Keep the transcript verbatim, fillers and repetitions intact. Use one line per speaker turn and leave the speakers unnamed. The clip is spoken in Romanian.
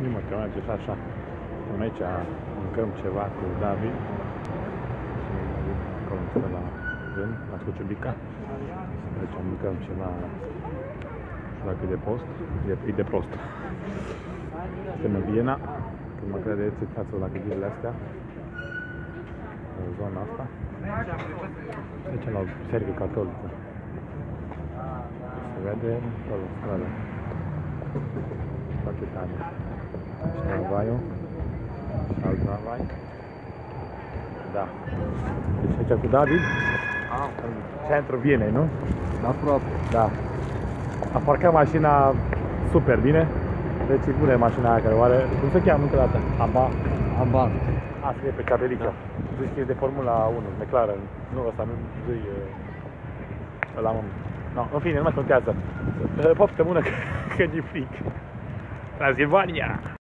Mă, că merge și așa. Suntem aici, mâncăm ceva cu David. Acolo stă la rând, la Scuciubica. Aici mâncăm ceva, nu știu dacă e de post, e, e de prost. Suntem în Viena, când mă credeți, uitați la ghirile astea, în zona asta. Aici la o biserică catolică. Se vede acolo, stradă. Foarte tare. Și tramvaiul. Și alt tramvai. Da. Deci aici cu David. În centrul Vienei, nu?
Aproape.
Da. A parcat mașina super bine. Deci e bună mașina aia care o are. Cum se cheamă încă dată? Aba.
Ambar.
A, scrie pe capelică. Da. Zici că e de Formula unu, McLaren. Nu, ăsta nu zici ăla, mă. No, în fine, nu mai contează. Poftă bună că, că e fric. Transilvania!